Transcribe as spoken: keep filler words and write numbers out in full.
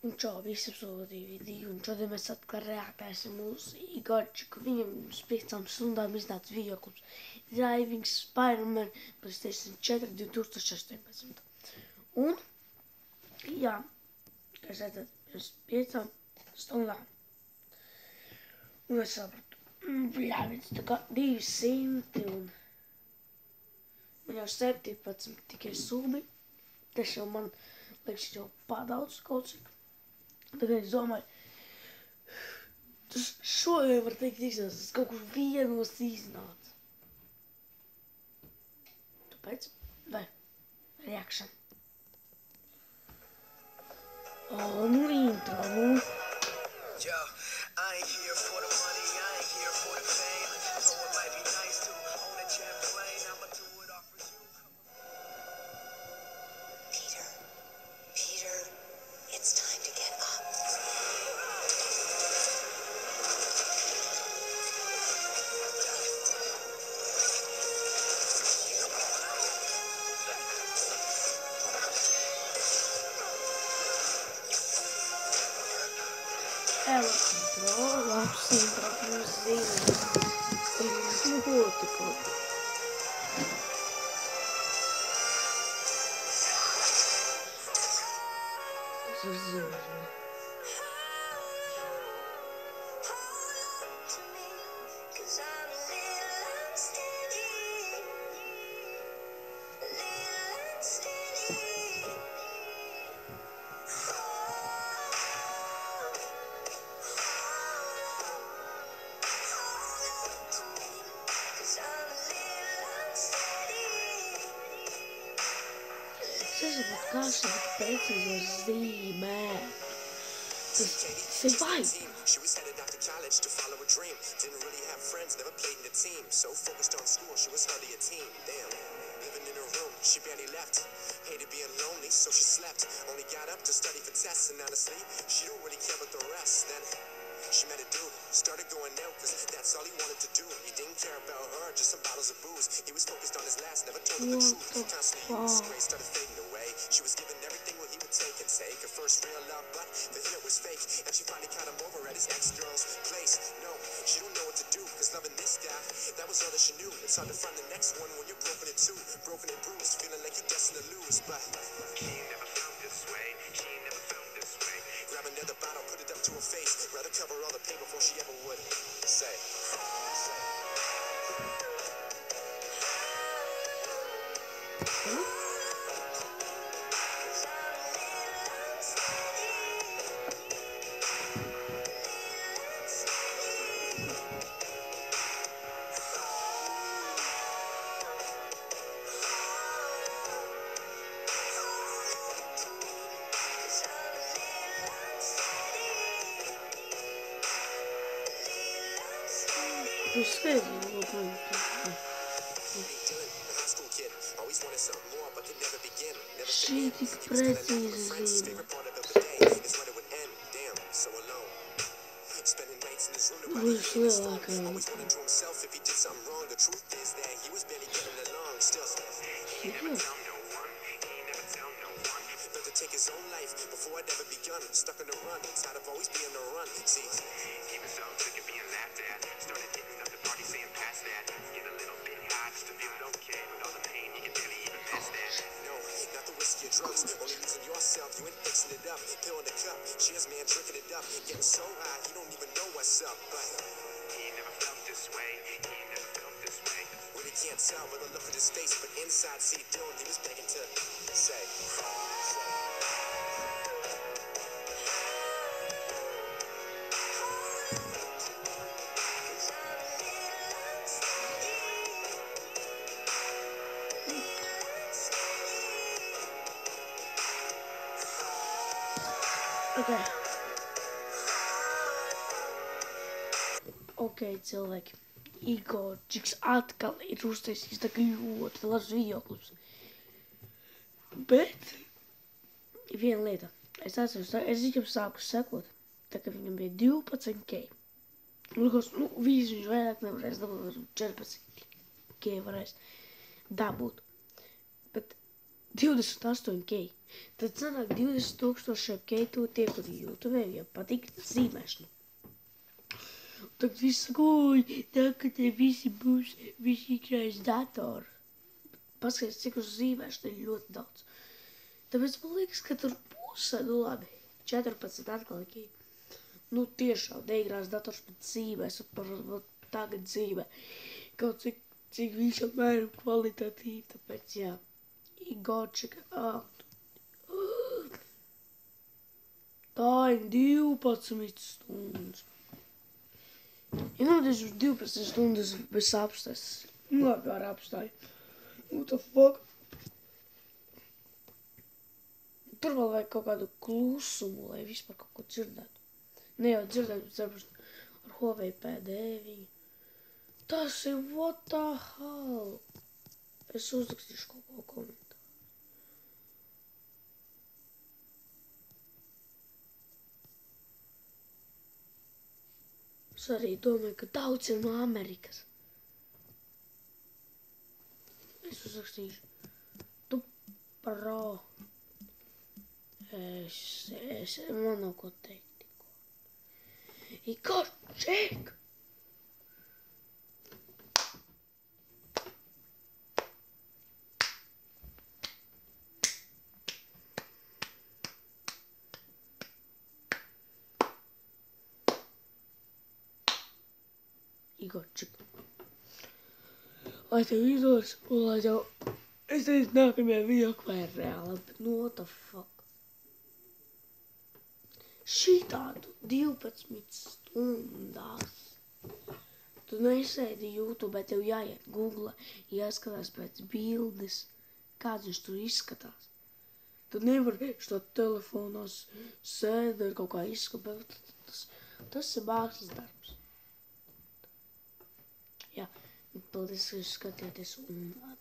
Un čau, visi apsolūtīja video, un šodien mēs atkal reaktēsim uz Igorčiku. Viņam uz piecām stundām iznāca videoklips Driving Spider-Man PlayStation četri divtūkstoši astoņpadsmit. Un, jā, kā es redzat, pirms piecām stundām. Un es sapratu, jā, viņš tā kā divi simti un man jau septiņpadsmit tikai subi. Tas jau man liekas jau padaudz kaut cik. Tagad es domāju, tas šodien var teikt iznāca, tas kaut kur vienos iznāca. Tāpēc, vai, reaction. O, nu intro, nu. Yo, I ain't here for the money, I ain't here for the fame. Though it might be nice to own a jet plane, I'ma do it all for you. Peter, Peter, it's time to get up. Ela entrou lá pro centro, pro zinho. Tem muito outro, pô. Jesus, né? Seja muito caixa de peças zīmē. Tas vai. She was headed off to college to follow a dream. Didn't really have friends, never played in a team. So focused on school, she was hardly a teen. Damn, living in her room, she barely left. Hated being lonely, so she slept. Only got up to study for tests, and honestly, she don't really care about the rest. Then she met a dude, started going out, cause that's all he wanted to do. He didn't care about her, just some bottles of booze. He was focused on his last, never told her the truth. Constantly used grace, started fading away. She was giving everything what he would take and take. Her first real love, but for him it was fake. And she finally caught him over at his ex-girl's place. No, she don't know what to do, cause loving this guy, that was all that she knew. It's hard to find the next one when you're broken in two. Broken and bruised, feeling like you're destined to lose. But she never felt this way, she never felt this way. Grab another bottle, put it up to her face. Rather cover all the pain before she ever would say. Não sei, eu vou pôr cheio de precisas. Вышла лаком. Take his own life before it ever begun. Stuck on the run, tired of always being on the run. See, he was so sick of being laughed at. Started hitting up the party, saying past that. Get a little bit high just to feel okay. With all the pain, you can barely even miss that. No, not the whiskey or drugs. Only losing yourself, you ain't fixing it up. Pill in the cup, cheers, man, drinking it up. Getting so high, you don't even know what's up. But he never felt this way. He never felt this way. Really can't tell by the look of his face, but inside, see, Dylan, he was begging to say. Okay. Ok, cilvēki. Igorčiks atkal ir uztaisījis tā kā ļoti labs videoklips. Bet ir viena lieta. Es atceros, es viņam sāku sekot, tā kā viņam bija divpadsmit K. Likos, nu, vīzi viņš vairāk nevarēs dabūt, četrpadsmit K varēs dabūt. Bet divdesmit astoņi kei. Tad sanāk divdesmit tūkstoši kei to tiek arī YouTube, ja patīk zīmēšana. Tad viss saka, oi, tā, ka te visi būs, visi krājas datoru. Paskaties, cik uz zīmēšana ir ļoti daudz. Tāpēc man liekas, ka tur būs, nu labi, četrpadsmit atkal kei. Nu tiešām neigrās dators, bet zīmēs, un par tagad zīmē. Kaut cik, cik viņš apmēram kvalitatīvi, tāpēc jā. Igorčika, ā. Tā ir divpadsmit stundas. Ja nodēļ uz divpadsmit stundas bez apstājas. Nu labi, ar apstāju. What the fuck? Tur vēl vajag kaut kādu klusumu, lai vispār kaut ko dzirdētu. Ne jau dzirdētu, bet saprast ar Huawei P deviņi. Tas ir what the hell? Es uzrakstīšu kaut ko komentāru. Es arī domāju, ka daudz ir no Amerikas. Es uzrakstīšu. Tu pro. Es, es, man nav ko teikt. Igorčik! Igorčik. Lai tev izdodas, un lai tev, es teicu, nākamajā video klāja reāli, bet no what the fuck. Šitādu divpadsmit stundās. Tu nesēdi YouTube, bet tev jāiet Google, jāskatās pēc bildes, kāds viņš tur izskatās. Tu nevari šo telefonos sēdēt, kaut kā izskatāt, tas, tas ir mākslas darbs. Jā, paldies, ka skatījāties un